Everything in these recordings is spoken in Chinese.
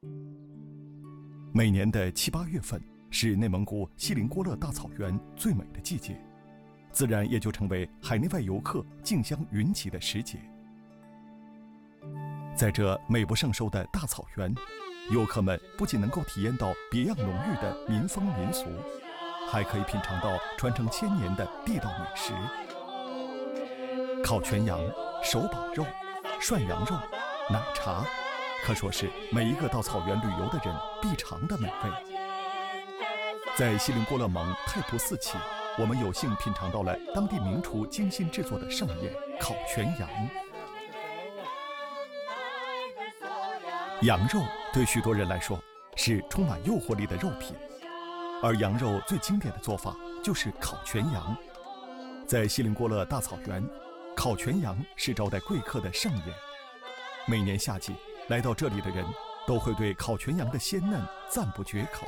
每年的7、8月份是内蒙古锡林郭勒大草原最美的季节，自然也就成为海内外游客竞相云集的时节。在这美不胜收的大草原，游客们不仅能够体验到别样浓郁的民风民俗，还可以品尝到传承1000年的地道美食。烤全羊、手把肉、涮羊肉、奶茶，可说是每一个到草原旅游的人必尝的美味。在锡林郭勒盟太仆寺起，我们有幸品尝到了当地名厨精心制作的盛宴——烤全羊。羊肉对许多人来说是充满诱惑力的肉品，而羊肉最经典的做法就是烤全羊。在锡林郭勒大草原，烤全羊是招待贵客的盛宴。每年夏季，来到这里的人都会对烤全羊的鲜嫩赞不绝口。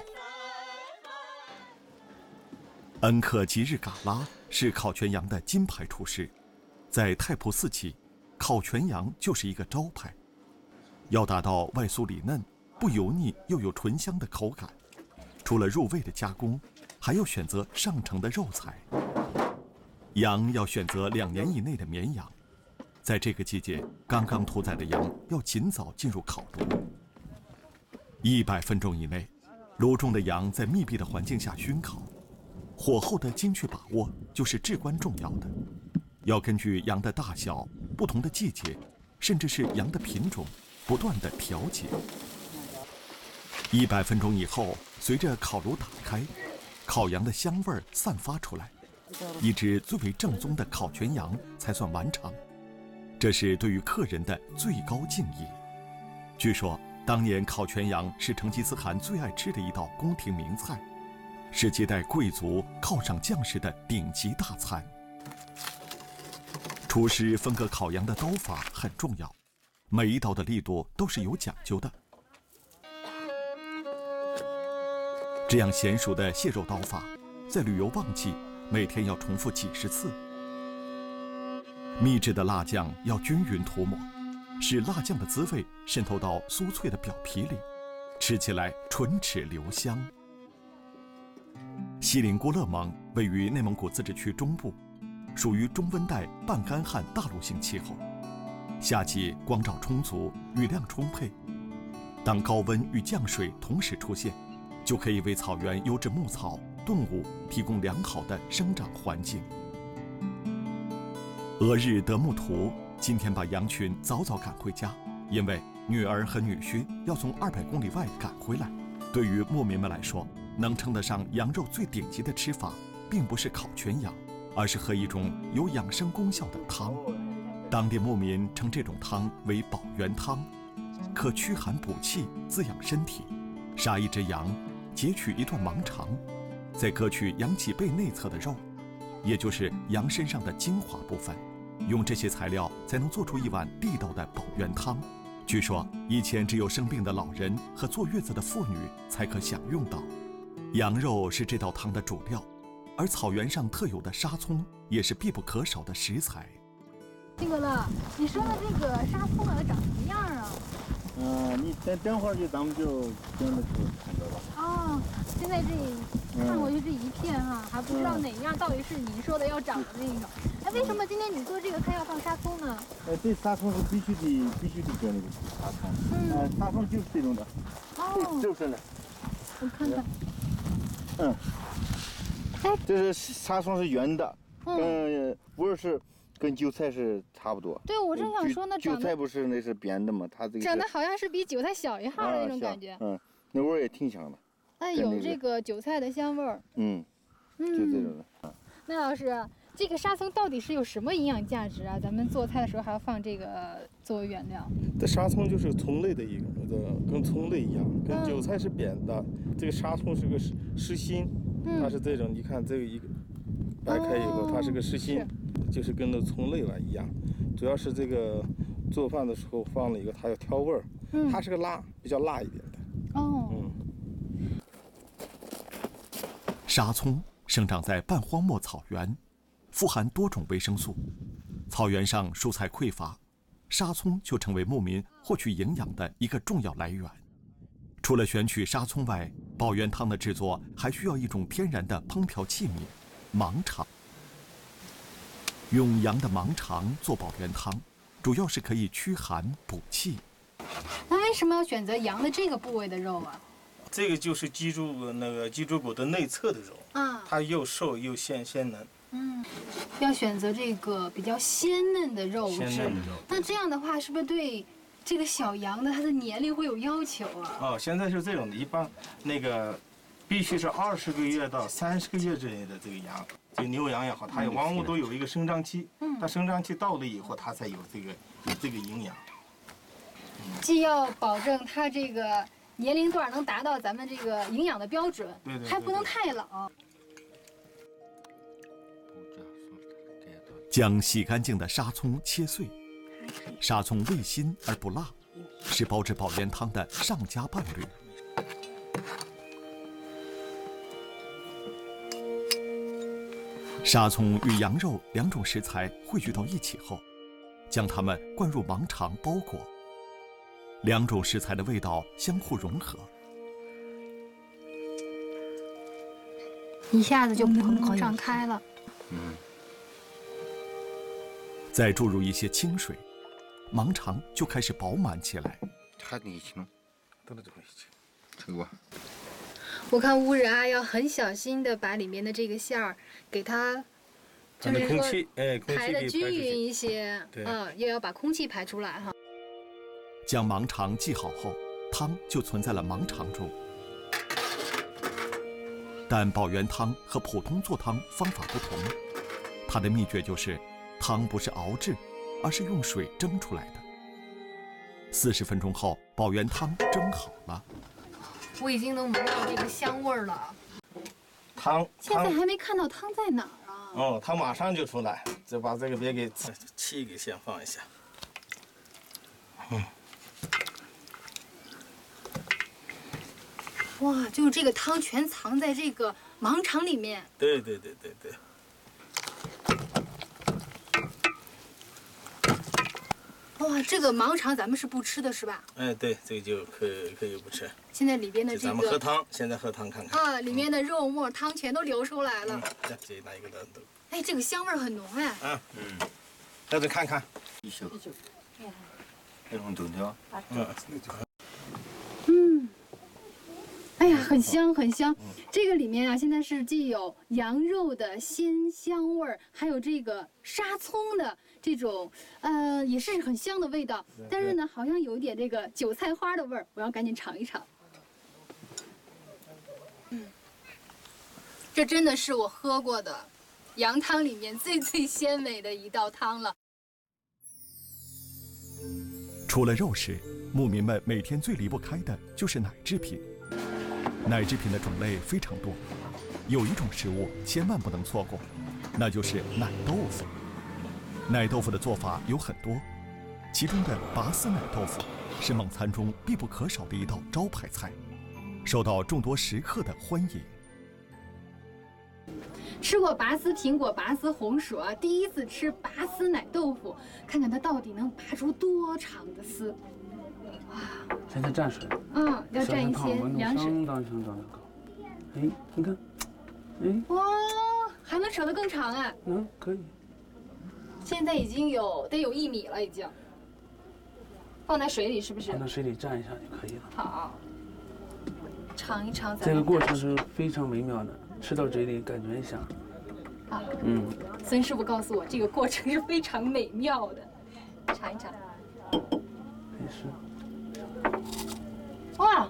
恩克吉日嘎拉是烤全羊的金牌厨师，在太仆寺起，烤全羊就是一个招牌。要达到外酥里嫩、不油腻又有醇香的口感，除了入味的加工，还要选择上乘的肉材。羊要选择2年以内的绵羊，在这个季节，刚刚屠宰的羊要尽早进入烤炉。100分钟以内，炉中的羊在密闭的环境下熏烤，火候的精确把握就是至关重要的。要根据羊的大小、不同的季节，甚至是羊的品种，不断的调节。100分钟以后，随着烤炉打开，烤羊的香味散发出来，一只最为正宗的烤全羊才算完成。这是对于客人的最高敬意。据说，当年烤全羊是成吉思汗最爱吃的一道宫廷名菜，是接待贵族、犒赏将士的顶级大餐。厨师分割烤羊的刀法很重要，每一刀的力度都是有讲究的。这样娴熟的蟹肉刀法，在旅游旺季每天要重复几十次。秘制的辣酱要均匀涂抹，使辣酱的滋味渗透到酥脆的表皮里，吃起来唇齿留香。锡林郭勒盟位于内蒙古自治区中部，属于中温带半干旱大陆性气候，夏季光照充足，雨量充沛。当高温与降水同时出现，就可以为草原优质牧草、动物提供良好的生长环境。俄日德木图今天把羊群早早赶回家，因为女儿和女婿要从200公里外赶回来。对于牧民们来说，能称得上羊肉最顶级的吃法，并不是烤全羊，而是喝一种有养生功效的汤。当地牧民称这种汤为保元汤，可驱寒补气、滋养身体。杀一只羊，截取一段盲肠，再割去羊脊背内侧的肉，也就是羊身上的精华部分，用这些材料才能做出一碗地道的保元汤。据说以前只有生病的老人和坐月子的妇女才可享用到。羊肉是这道汤的主料，而草原上特有的沙葱也是必不可少的食材。 金哥了，你说的这个沙葱啊，长什么样啊？ 你等会儿咱们就跟着去看着吧。 哦，现在看过去这一片哈，还不知道哪样到底是你说的要长的那种。哎，为什么今天你做这个菜要放沙葱呢？ 这沙葱是必须得搁那个沙葱。沙葱就是这种的。 哦， 就是的。 我看看。 哎，这是沙葱是圆的，味儿是跟韭菜是差不多。 对，我正想说呢， 韭菜不是那是扁的吗？它这个长得好像是比韭菜小一号的那种感觉。 那味儿也挺香的。 哎，有这个韭菜的香味儿。 就这种的。 那老师，这个沙葱到底是有什么营养价值啊？咱们做菜的时候还要放这个作为原料。 这沙葱就是葱类的一个，跟葱类一样，跟韭菜是扁的，这个沙葱是个实心，它是这种，你看这个一个掰开以后，它是个实心，就是跟那葱类一样。主要是这个做饭的时候放了一个，它要调味儿，它是个比较辣一点的。 沙葱生长在半荒漠草原，富含多种维生素。草原上蔬菜匮乏，沙葱就成为牧民获取营养的一个重要来源。 除了选取沙葱外，保元汤的制作还需要一种天然的烹调器皿——盲肠。用羊的盲肠做保元汤，主要是可以驱寒补气。 那为什么要选择羊的这个部位的肉啊？ 这个就是脊柱骨的内侧的肉，它又瘦又鲜嫩。 要选择这个比较鲜嫩的肉质。那这样的话，是不是对这个小羊的它的年龄会有要求啊？ 现在是这种的，一般必须是20个月到30个月之内的这个羊，就牛羊也好，它往往都有一个生长期。它生长期到了以后，它才有这个营养。 既要保证它这个年龄段能达到咱们这个营养的标准，还不能太老。 将洗干净的沙葱切碎，沙葱味辛而不辣，是煲制保元汤的上佳伴侣。沙葱与羊肉2种食材汇聚到一起后，将它们灌入盲肠包裹，2种食材的味道相互融合， 一下子就膨胀开了。 再注入一些清水，盲肠就开始饱满起来。 我看乌日阿要很小心的把里面的这个馅儿给它，就是说排的均匀一些，又要把空气排出来哈。 将盲肠系好后，汤就存在了盲肠中。但保元汤和普通做汤方法不同，它的秘诀就是汤不是熬制，而是用水蒸出来的。40分钟后，保元汤蒸好了。 我已经能闻到这个香味儿了。现在还没看到汤在哪儿啊？ 它马上就出来。就把这个别给气给先放一下。 哇，就是这个汤全藏在这个盲肠里面。 对。 哇，这个盲肠咱们是不吃的，是吧？ 对，这个就可以不吃。 现在里边的这个， 咱们喝汤，现在喝汤看看。 里面的肉末汤全都流出来了。 这拿一个都。 哎，这个香味很浓哎。 在这看看。 哎呀，很香很香。这个里面啊，现在是既有羊肉的鲜香味儿，还有这个沙葱的这种，也是很香的味道。但是呢，好像有一点这个韭菜花的味儿，我要赶紧尝一尝。这真的是我喝过的羊汤里面最鲜美的一道汤了。 除了肉食，牧民们每天最离不开的就是奶制品。奶制品的种类非常多，有一种食物千万不能错过，那就是奶豆腐。奶豆腐的做法有很多，其中的拔丝奶豆腐是蒙餐中必不可少的一道招牌菜，受到众多食客的欢迎。 吃过拔丝苹果、拔丝红薯啊，第一次吃拔丝奶豆腐，看看它到底能拔出多长的丝。哇！ 现在蘸水。 要蘸一些凉水。 相当的高。哎，你看， 哇，还能扯得更长哎。 可以。 现在已经得有1米了，已经。放在水里是不是？ 放在水里蘸一下就可以了。 好。尝一尝。 这个过程是非常微妙的，吃到嘴里感觉一下。 孙师傅告诉我，这个过程是非常美妙的。尝一尝。 没事。 哇，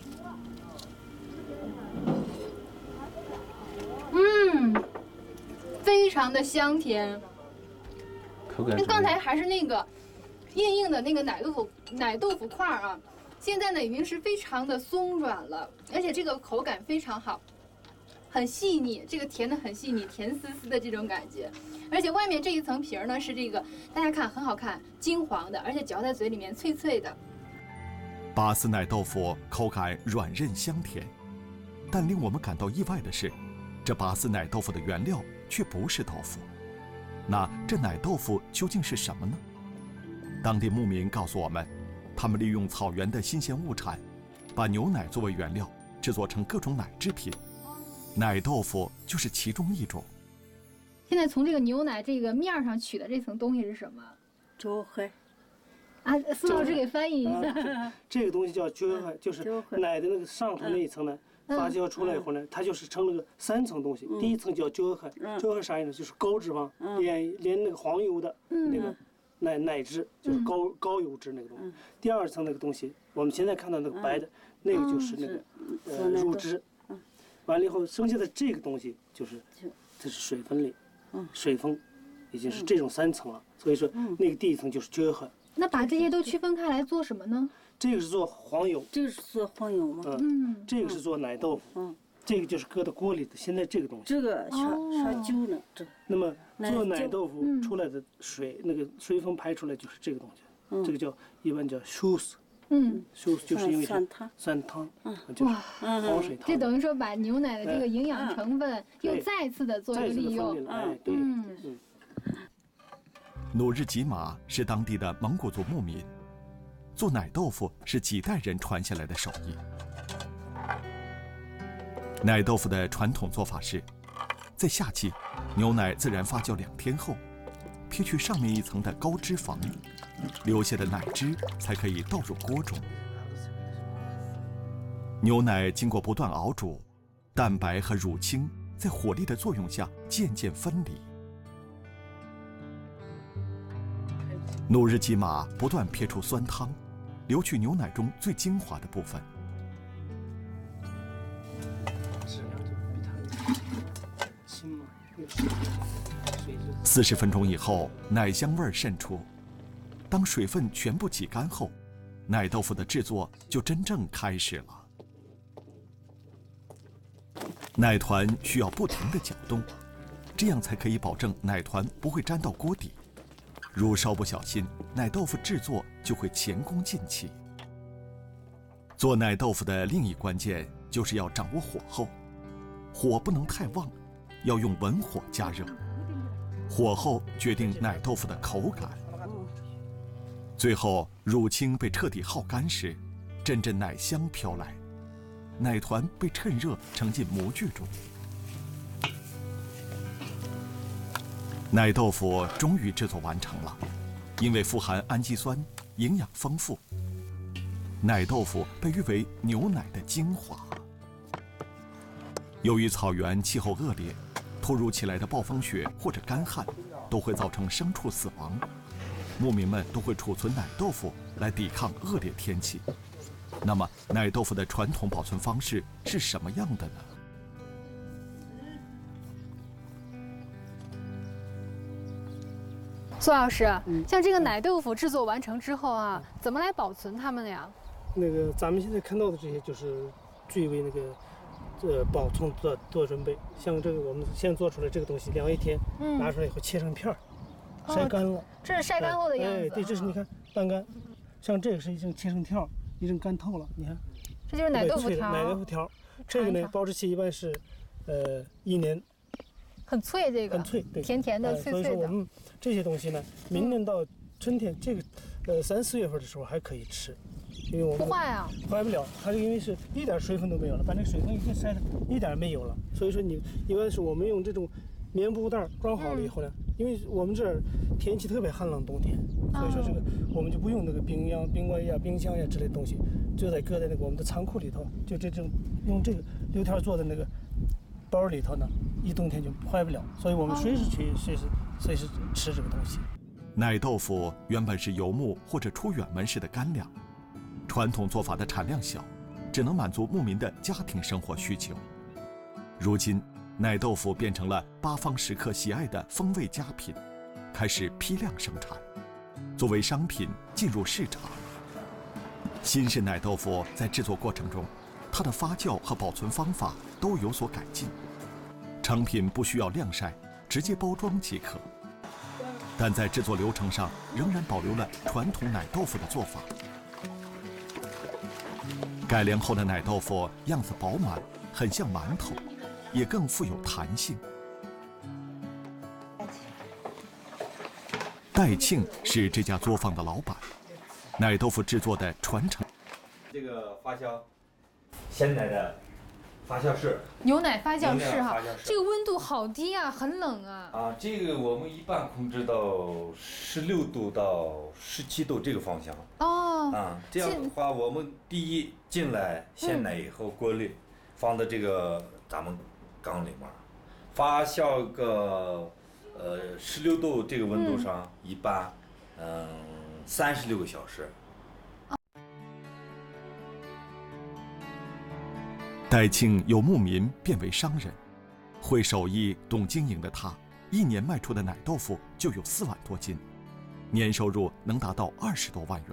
非常的香甜。 口感。 刚才还是那个硬硬的那个奶豆腐块啊，现在呢已经是非常的松软了，而且这个口感非常好，很细腻，这个甜的很细腻，甜丝丝的这种感觉。而且外面这一层皮儿呢是这个，大家看很好看，金黄的，而且嚼在嘴里面脆脆的。 拔丝奶豆腐口感软韧香甜，但令我们感到意外的是，这拔丝奶豆腐的原料却不是豆腐。那这奶豆腐究竟是什么呢？当地牧民告诉我们，他们利用草原的新鲜物产， 把牛奶作为原料，制作成各种奶制品，奶豆腐就是其中一种。 现在从这个牛奶这个面上取的这层东西是什么？ 酒海啊，司老师给翻译一下。 这个东西叫酒海，就是奶的那个上头那一层呢，发酵出来以后呢，它就是成了个3层东西。第一层叫酒海，酒海啥意思？就是高脂肪，连那个黄油的那个奶汁，就是高油脂那个东西。第2层那个东西，我们现在看到那个白的，那个就是那个乳汁。完了以后，剩下的这个东西就是这是水分类，水分已经是这种3层了。所以说那个第1层就是酒海。 那把这些都区分开来做什么呢？ 这个是做黄油， 这个是做黄油吗？ 这个是做奶豆腐，这个就是搁到锅里的。现在这个东西， 这个刷酒呢，这个。 那么做奶豆腐出来的水，那个水分排出来就是这个东西，这个一般叫寿司。寿司就是因为酸汤，就是黄水汤。 这等于说把牛奶的这个营养成分又再次的做一个利用。 对。 努日吉玛是当地的蒙古族牧民，做奶豆腐是几代人传下来的手艺。奶豆腐的传统做法是，在夏季，牛奶自然发酵2天后，撇去上面一层的高脂肪，留下的奶汁才可以倒入锅中。牛奶经过不断熬煮，蛋白和乳清在火力的作用下渐渐分离。努日吉玛不断撇出酸汤，留取牛奶中最精华的部分。40分钟以后，奶香味渗出。当水分全部挤干后，奶豆腐的制作就真正开始了。奶团需要不停地搅动，这样才可以保证奶团不会粘到锅底。如稍不小心，奶豆腐制作就会前功尽弃。做奶豆腐的另一关键就是要掌握火候，火不能太旺，要用文火加热，火候决定奶豆腐的口感。最后，乳清被彻底耗干时，阵阵奶香飘来，奶团被趁热盛进模具中。奶豆腐终于制作完成了，因为富含氨基酸，营养丰富。奶豆腐被誉为牛奶的精华。由于草原气候恶劣，突如其来的暴风雪或者干旱都会造成牲畜死亡，牧民们都会储存奶豆腐来抵抗恶劣天气。那么，奶豆腐的传统保存方式是什么样的呢？ 苏老师，像这个奶豆腐制作完成之后啊，怎么来保存它们呀？ 那个咱们现在看到的这些就是最为那个保存做准备。像这个我们现在做出来这个东西，晾1天，拿出来以后切成片儿，晒干了。 这是晒干后的样子。 对，这是你看半干，像这个是已经切成条，已经干透了。你看， 这就是奶豆腐条。 奶豆腐条，这个呢保质期一般是1年。 很脆，这个很脆，对， 甜甜的，脆脆的。 所以说我们这些东西呢，明年到春天这个3、4月份的时候还可以吃，因为我们不坏啊， 坏不了。它因为是一点水分都没有了，把那个水分已经晒得一点没有了。所以说你一般是我们用这种棉布袋装好了以后呢，因为我们这儿天气特别寒冷，冬天，所以说这个我们就不用那个冰柜呀、冰箱呀之类的东西，就在搁在那个我们的仓库里头，就这种用这个流条做的那个包里头呢，一冬天就坏不了，所以我们随时吃这个东西。 奶豆腐原本是游牧或者出远门时的干粮，传统做法的产量小，只能满足牧民的家庭生活需求。如今，奶豆腐变成了八方食客喜爱的风味佳品，开始批量生产，作为商品进入市场。新式奶豆腐在制作过程中，它的发酵和保存方法都有所改进，成品不需要晾晒，直接包装即可。但在制作流程上仍然保留了传统奶豆腐的做法。改良后的奶豆腐样子饱满，很像馒头，也更富有弹性。戴庆是这家作坊的老板，奶豆腐制作的传承。 这个发酵鲜奶的发酵室。 牛奶发酵室哈， 发酵室这个温度好低啊，很冷啊。 啊，这个我们一般控制到16度到17度这个方向。 哦。 啊，这样的话，我们第一进来鲜奶以后过滤，放到这个咱们缸里面，发酵个16度这个温度上，一般36个小时。 戴庆由牧民变为商人，会手艺、懂经营的他，一年卖出的奶豆腐就有4万多斤，年收入能达到20多万元。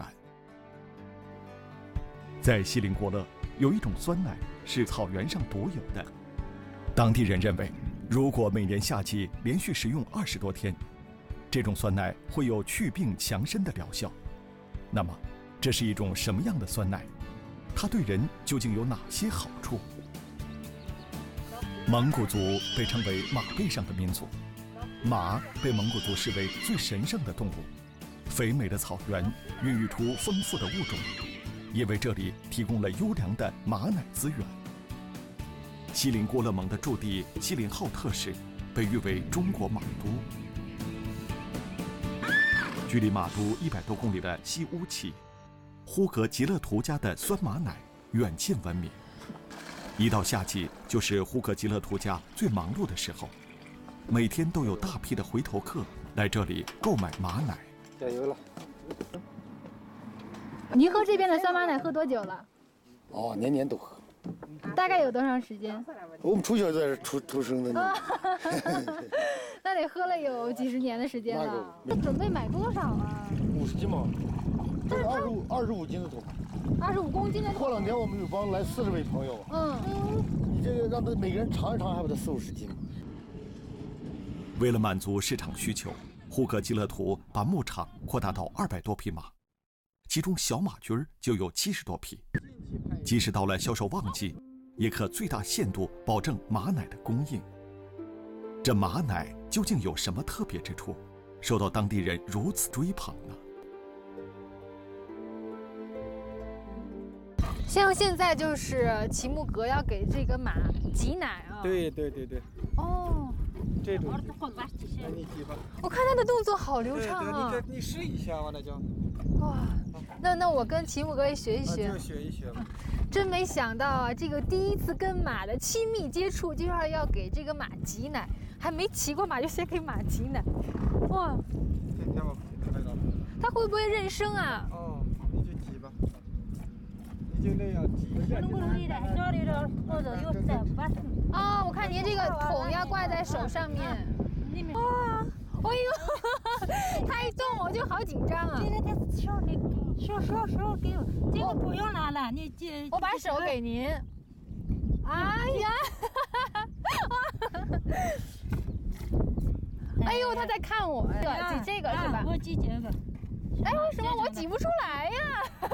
在锡林郭勒，有一种酸奶是草原上独有的，当地人认为，如果每年夏季连续食用20多天，这种酸奶会有祛病强身的疗效。那么，这是一种什么样的酸奶？它对人究竟有哪些好处？蒙古族被称为马背上的民族，马被蒙古族视为最神圣的动物。肥美的草原孕育出丰富的物种，也为这里提供了优良的马奶资源。锡林郭勒盟的驻地锡林浩特市被誉为中国马都。距离马都100多公里的西乌旗，呼格吉勒图家的酸马奶远近闻名。一到夏季，就是呼格吉勒图家最忙碌的时候，每天都有大批的回头客来这里购买马奶。 加油了！ 您喝这边的酸马奶喝多久了？ 哦，年年都喝。 大概有多长时间？ 我们从小在这出生的呢。 那得喝了有几十年的时间了。那准备买多少啊 ？50斤嘛，这是25斤的桶。 25公斤的桶。 过2年我们有帮来40位朋友。你这个让他每个人尝一尝，还不得40-50斤？ 为了满足市场需求，呼格吉勒图把牧场扩大到200多匹马，其中小马驹就有70多匹。即使到了销售旺季，也可最大限度保证马奶的供应。这马奶究竟有什么特别之处，受到当地人如此追捧呢？ 像现在就是齐木格要给这个马挤奶啊。 对。 哦。 这种。 我看他的动作好流畅啊。 你试一下嘛，那就。 哇，那我跟齐木格也学一学。 就学一学吧。 真没想到啊，这个第一次跟马的亲密接触，就是要给这个马挤奶，还没骑过马就先给马挤奶，哇！他会不会认生啊？ 哦，你就挤吧，你就那样挤一下。 哦，我看您这个桶要挂在手上面。哇！哎呦，他一动我就好紧张啊！ 手给我，这个不用拿了，你这。 我把手给您。哎呀！哎呦，他在看我，挤这个是吧？ 我挤这个。 哎，为什么我挤不出来呀？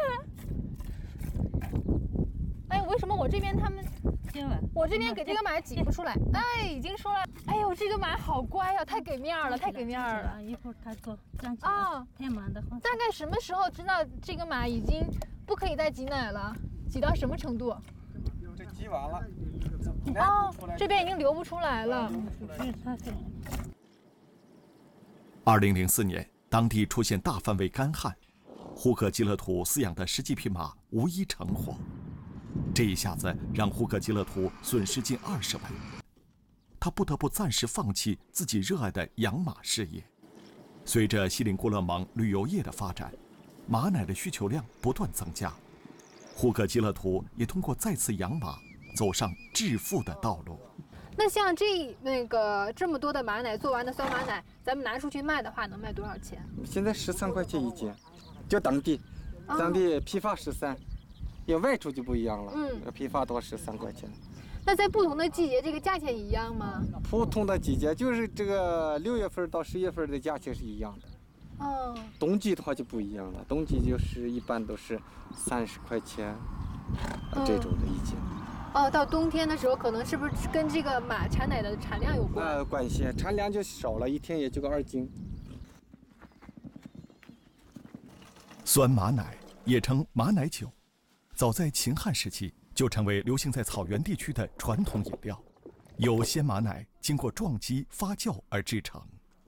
哎，为什么我这边他们？我这边给这个马挤不出来。哎，已经说了。哎呦，这个马好乖呀，太给面了，太给面了。 一会儿它做站起来。啊，太忙的慌。 大概什么时候知道这个马已经不可以再挤奶了？挤到什么程度？ 这挤完了。 哦，这边已经流不出来了。 2004年，当地出现大范围干旱，呼格吉勒图饲养的10几匹马无一成活。这一下子让呼格吉勒图损失近20万，他不得不暂时放弃自己热爱的养马事业。随着锡林郭勒盟旅游业的发展，马奶的需求量不断增加，呼格吉勒图也通过再次养马走上致富的道路。 那像这么多的马奶做完的酸马奶，咱们拿出去卖的话，能卖多少钱？ 现在13块钱一斤，就当地批发13。要外出就不一样了，批发多13块钱。 那在不同的季节，这个价钱一样吗？ 不同的季节就是这个6月份到10月份的价钱是一样的。 哦。 冬季的话就不一样了，冬季就是一般都是30块钱，这种的一斤。 哦，到冬天的时候，可能是不是跟这个马产奶的产量有关？ 关系，产量就少了，一天也就个2斤。 酸马奶也称马奶酒。早在秦汉时期就成为流行在草原地区的传统饮料，由鲜马奶经过撞击发酵而制成。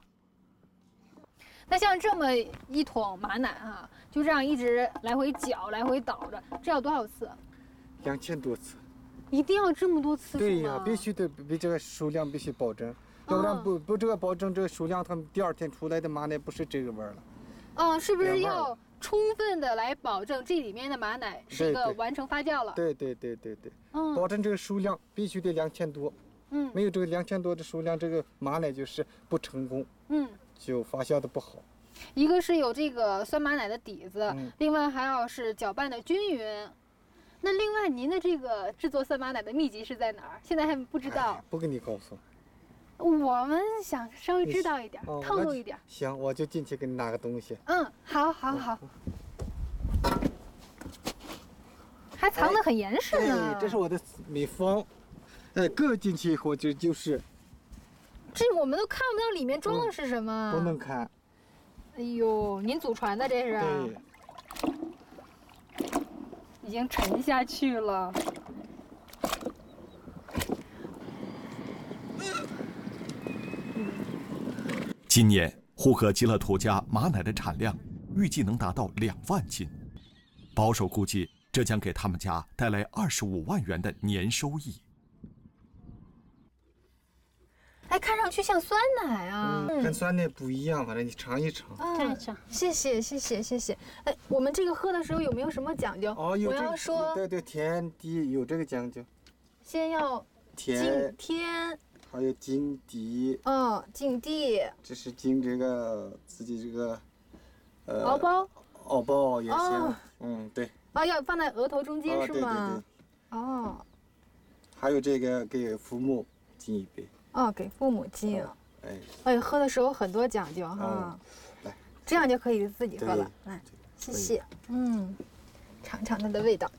那像这么一桶马奶啊，就这样一直来回搅、来回倒着，这要多少次 ？2000多次。 一定要这么多次？ 对呀，必须得比这个数量必须保证，要不然不这个保证这个数量，他们第2天出来的马奶不是这个味儿了。 是不是要充分的来保证这里面的马奶是一个完成发酵了？ 对，保证这个数量必须得2000多。没有这个2000多的数量，这个马奶就是不成功。就发酵的不好。 一个是有这个酸马奶的底子，另外还要是搅拌的均匀。那另外您的这个制作酸马奶的秘籍是在哪儿？现在还不知道。 不跟你告诉。 我们想稍微知道一点，透露一点。 行，我就进去给你拿个东西。 好。还藏得很严实呢。 这是我的秘方。搁进去以后就是这我们都看不到里面装的是什么。 不能看。 哎呦，您祖传的这是？ 对。 已经沉下去了。 今年呼和吉勒图家马奶的产量预计能达到2万斤，保守估计这将给他们家带来25万元的年收益。 看上去像酸奶啊， 跟酸奶不一样，反正你尝一尝。 谢谢。我们这个喝的时候有没有什么讲究？ 有我要说， 对，甜底有这个讲究。 先要甜，还有浸底。 浸底。 这是浸这个自己这个， 熬包也行。对。 要放在额头中间是吗？ 对。还有这个给父母敬一杯。 给父母敬。喝的时候很多讲究哈。 来， 这样就可以自己喝了。来，谢谢。尝尝它的味道。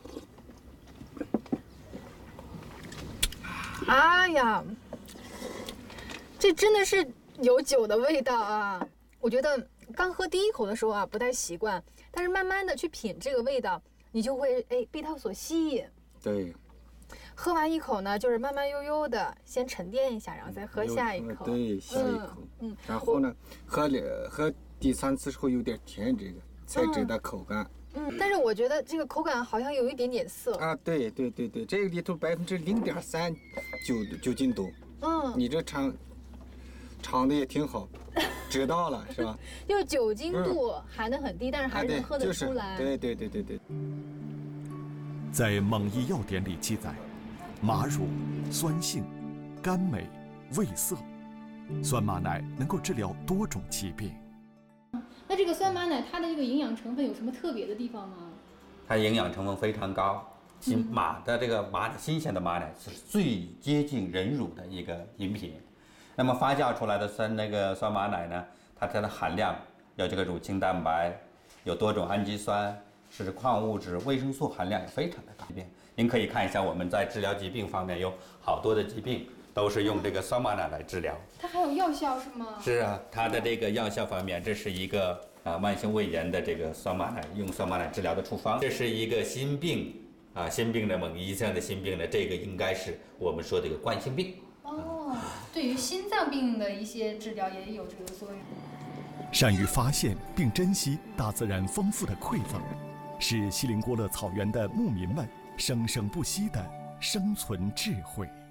哎呀，这真的是有酒的味道啊！我觉得刚喝第一口的时候啊不太习惯，但是慢慢的去品这个味道，你就会被它所吸引。 对。 喝完一口呢，就是慢慢悠悠的先沉淀一下，然后再喝下一口。 对，下一口。然后呢，喝第3次时候有点甜，这个才知道口感。 但是我觉得这个口感好像有一点点涩。 对，这个里头0.3%酒精度。你这尝的也挺好，知道了是吧？ 就酒精度含得很低，但是还是能喝得出来。 对。 在蒙医药典里记载，马乳酸性、甘美、味涩，酸马奶能够治疗多种疾病。 那这个酸马奶它的这个营养成分有什么特别的地方吗？ 它营养成分非常高，马的这个马奶新鲜的马奶是最接近人乳的一个饮品。那么发酵出来的酸马奶呢，它的含量有这个乳清蛋白，有多种氨基酸，是矿物质、维生素含量也非常的高。您可以看一下，我们在治疗疾病方面有好多的疾病都是用这个酸马奶来治疗。 它还有药效是吗？ 是啊，它的这个药效方面，这是一个慢性胃炎的这个酸马奶，用酸马奶治疗的处方。这是一个心病心病的蒙医生的心病呢，这个应该是我们说的一个冠心病。 对于心脏病的一些治疗也有这个作用。 善于发现并珍惜大自然丰富的馈赠，是锡林郭勒草原的牧民们生生不息的生存智慧。